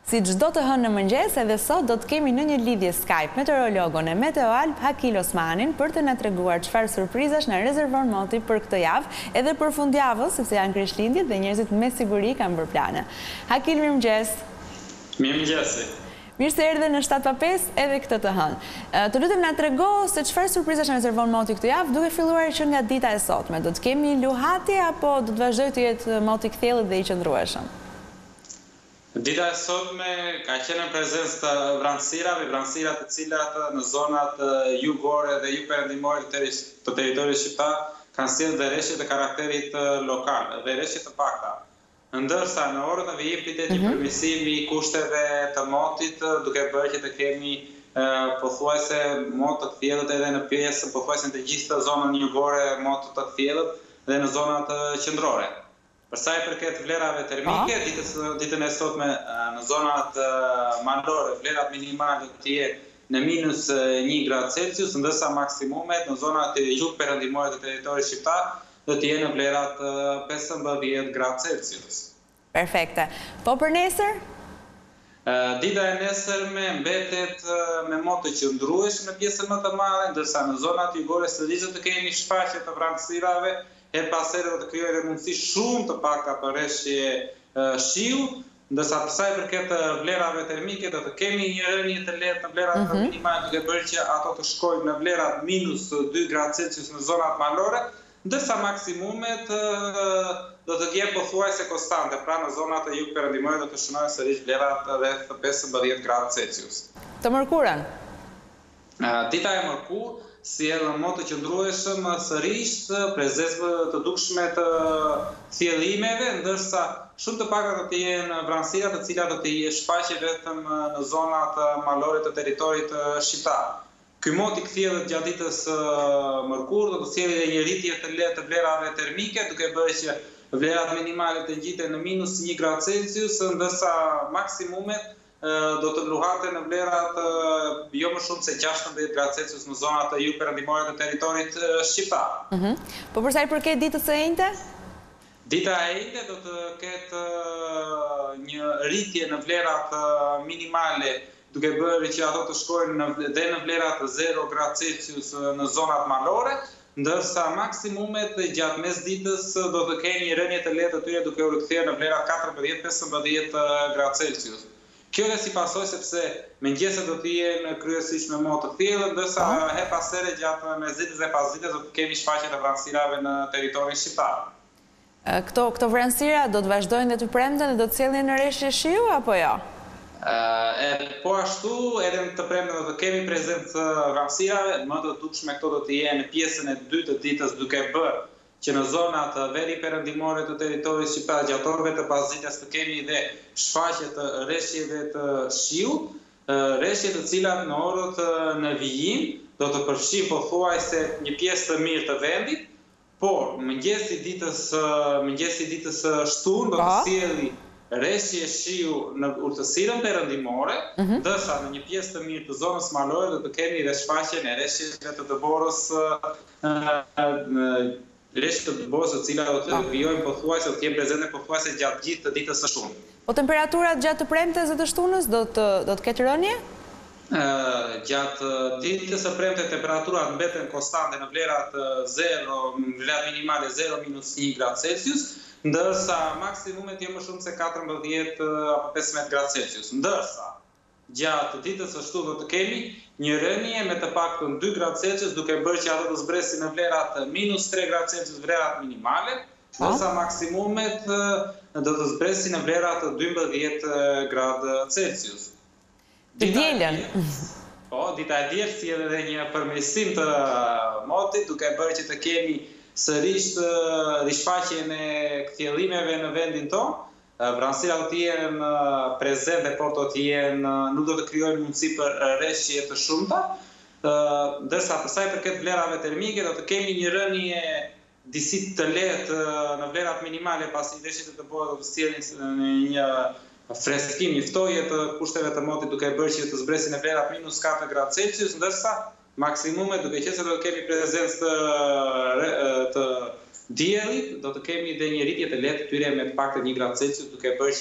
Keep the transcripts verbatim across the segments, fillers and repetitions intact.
Si çdo të hënë në mëngjes, edhe sot do të kemi në një lidhje Skype meteorologun e Meteoalp Hakil Osmanin për të na treguar çfarë surprizash na rezervon moti për këtë javë, edhe për fundjavën, sepse janë Krishtlindjet dhe njerëzit me siguri kanë bërë plane. Hakil, mirëmëngjes. Mirëmëngjes. Mirë se erdhe në shtatë pa pesë edhe këtë të hënë. Të lutem na trego se çfarë surprizash na rezervon moti këtë javë, duke filluar që nga dita e sotme. Do të kemi luhatje apo do të vazhdojë të jetë moti i kthjellët dhe i qëndrueshëm? Dita e sotme ka qenë në prezencë të vranësirave, vranësira të cilat në zonat jugore dhe jugperëndimore të territorit shqiptar kanë sjellë vereshje të karakterit lokal, vereshje të pakta. Ndërsa në orët në vijim pritet një përmirësim i kushteve të motit, duke bërë që të kemi pothuajse mot të kthjellët edhe në pjesë pothuajse të gjithë zonën jugore mot të kthjellët dhe në zonat qendrore. Për sa i përket vlerave termike, ditën e sotme në zonat malore, vlerat minimale do të jetë në minus një gradë Celsius, ndërsa maksimumet në zonat jugperëndimore të territorit shqiptar do të jenë në vlerat pesëmbëdhjetë gradë Celsius. Perfekte. Po për nesër? Dita e nesërme mbetet me mot të qëndrueshëm në pjesën më të madhe, ndërsa në zonat jugore sërish të kemi shfaqje të vranësirave, her pas here do të krijojë mundësi shumë të pakta për rreshje shiu, ndërsa për sa i përket vlerave termike do të kemi një rënje të lehtë në vlerat minimale, duke bërë që ato të shkojnë në vlerat minus dy gradë Celsius në zonat malore, ndërsa maksimumet do të jenë pothuajse konstante, pra në zonat e jugperëndimore do të shënojnë sërish vlerat rreth pesëmbëdhjetë gradë Celsius. Të mërkurën? Dita e mërkurë sjell mot të qëndrueshëm sërish prezencë të dukshme të thjellimeve, ndërsa shumë të pakta do të jenë vranësira të cilat do të shfaqen vetëm në zonat malore të territorit shqiptar. Ky mot i kthjellët gjatë ditës mërkurë do të sjellë një rritje të lehtë të vlerave termike, duke bërë që vlerat minimale të ngjiten në minus një gradë Celsius, ndërsa maksimumet do të luhaten në vlerat jo më shumë se gjashtëmbëdhjetë gradë Celsius në zonat e jugperëndimore të territorit shqiptar. Po për sa i përket ditës së enjte? Dita e enjte do të ketë një rritje në vlerat minimale, duke bërë që ato të shkojnë dhe në vlerat zero gradë Celsius në zonat malore, ndërsa maksimumet gjatë mesditës do të kenë një rënje të lehtë të tyre duke u rikthyer në vlerat katërmbëdhjetë pesëmbëdhjetë gradë Celsius. Kjo dhe si pasojë sepse mëngjeset do të jenë kryesisht me mot të thjellët, ndërsa her pas here gjatë mesditës dhe pasdites do të kemi shfaqje të vranësirave në territorin shqiptar. Këto këto vranësira do të vazhdojnë dhe të premten dhe do të sjellin në rreshje shiu apo jo? Po ashtu, edhe në të premten do të kemi prezencë vranësirave, më të dukshme këto do të jenë në pjesën e dytë të ditës, duke bërë që në zonat veri perëndimore të territorit shqiptar gjatë orëve të pasdites të kemi dhe shfaqje të rreshjeve të shiut, rreshje të cilat në orët në vijim do të përfshijnë pothuajse një pjesë të mirë të vendit, por mëngjesi ditës mëngjesi ditës shtunë do të sjellë rreshje shiu në urtësirën perëndimore, ndërsa në një pjesë të mirë të zonës malore do të kemi dhe shfaqjen e rreshjeve të dëborës rreshje të dëborës të cilat do të vijojnë pothuajse, do të jenë prezente pothuajse gjatë gjithë të ditës së shtunë. Po temperaturat gjatë të premtes dhe të shtunës do të do të ketë rënje? Gjatë ditës së premtes temperaturat mbeten konstante në vlerat zero, vlerat minimale zero minus një gradë Celsius, ndërsa maksimumet jo më shumë se katërmbëdhjetë apo pesëmbëdhjetë gradë Celsius. Ndërsa gjatë ditës së shtunë do të kemi një rënje me të paktën dy gradë Celsius, duke bërë që ato të zbresin në vlerat minus tre gradë Celsius vlerat minimale, ndërsa maksimumet do të zbresin në vlerat dymbëdhjetë gradë Celsius. Të dielën. Po, dita e dielës sjell edhe një përmirësim të motit, duke bërë që të kemi sërish rishfaqjen e kthjellimeve në vendin tonë. Vranësira do të jenë prezente, por do të jenë nuk do të krijojnë mundësi për rreshje të shumta, ndërsa për sa i përket vlerave termike do të kemi një rënje disi të lehtë në vlerat minimale, pasi rreshjet të dëborës do të sjellin një freskim, një ftoje të kushteve të motit, duke bërë që të zbresin në vlerat minus katër gradë Celsius, ndërsa maksimumet duke qenë se do të kemi prezencë të diellit, do të kemi dhe një rritje të lehtë tyre me të paktën një gradë Celsius, duke bërë që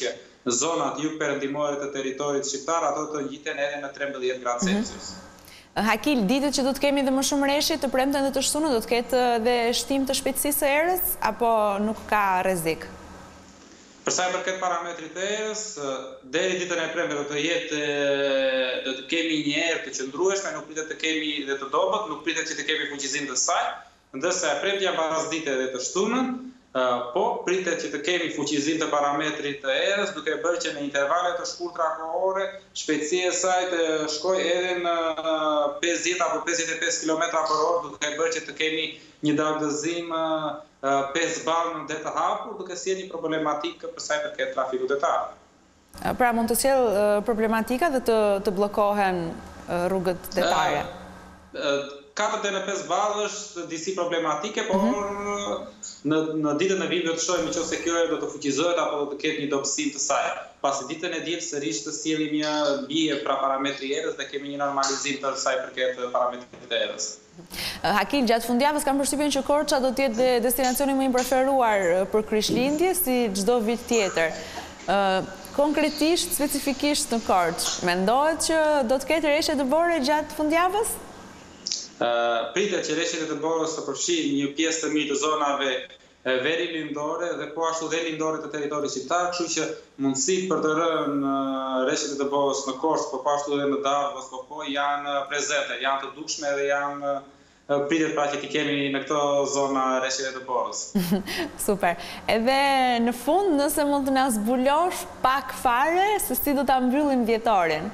zonat jug perëndimore të territorit shqiptar, ato të ngjiten edhe në trembëdhjetë gradë Celsius. Hakil, ditët që do të kemi dhe më shumë rreshi të premten dhe të shtunë, do të ketë dhe shtim të shpejtësisë së erës, apo nuk ka rrezik? Për sa i përket parametrit të erës, deri ditën e premte do të jetë do të kemi një erë të qëndrueshme, nuk pritet të kemi dhe të dobët, nuk pritet që të kemi fuqizinë të saj, ndërsa e premtja pasdite dhe të shtunën, po pritet që të kemi fuqizinë të parametrit të erës, duke bërë që në intervale të shkurtra kohore, shpejtësia e saj të shkojë edhe në pesëdhjetë apo pesëdhjetë e pesë kilometra për orë, duke bërë që të kemi një dagëzim pesë balë në det të hapur, duke sjellë një problematikë për sa i përket trafikut detar. Pra mund të sjellë problematika dhe të, të bllokohen rrugët detare. katër e pesë balë është disi problematike, por mm-hmm. në, në ditën e vijme do të shohim nëse kjo erë do të fuqizohet apo do të ketë një dobësim të saj. Pasi ditën e diel sërish të sjellim një bie pra parametri erës dhe kemi një normalizim të sa i përket parametrit të erës. Hakil, gjatë fundjavës kam përshtypjen që Korça do të jetë destinacioni më i preferuar për Krishtlindje si çdo vit tjetër. Konkretisht, specifikisht në Korçë, mendohet që do të ketë rreshje dëbore gjatë fundjavës? Uh, pritet që rreshtet e dëborës të përfshijnë një pjesë të mirë të zonave veri lindore dhe po ashtu dhe lindore të territorit shqiptar, kështu që mundësit për të rënë rreshtet e dëborës në Korçë, po ashtu dhe në Davos, po po janë prezente, janë të dukshme dhe janë pritet pra që t'i kemi në këto zona rreshtet e dëborës. Super. Edhe në fund, nëse mund të na zbulosh pak fare se si do ta mbyllim vjetorin.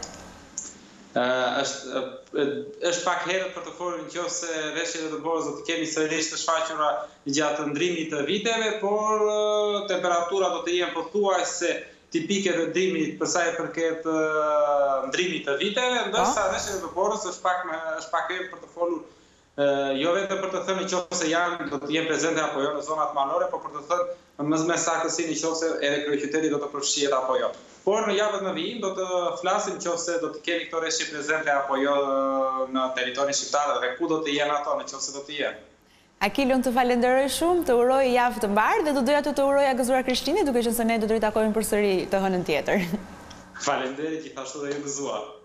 Uh, është, uh, është pak herët për të folur nëse rreshtet e dëborës do të kemi sërish të shfaqura gjatë ndrimit të viteve, por uh, temperatura do të jenë pothuajse tipike të ndrimit për sa i përket uh, ndrimit të viteve, ndërsa rreshtet e dëborës është pak me, është pak herët për të folur uh, jo vetëm për të thënë nëse janë do të jenë prezente apo jo në zonat malore, por për të thënë më me saktësi nëse edhe kryeqyteti do të përfshihet apo jo. Por në javët në vijim do të flasim nëse do të kemi këto rreshje prezente apo jo në territorin shqiptar dhe ku do të jenë ato nëse do të jenë. Akil, unë të falenderoj shumë, të uroj javë të mbarë dhe do doja të të uroja gëzuar Krishtlindje, duke qenë se ne do të ritakojmë përsëri të hënën tjetër. Falenderit gjithashtu dhe ju gëzuar.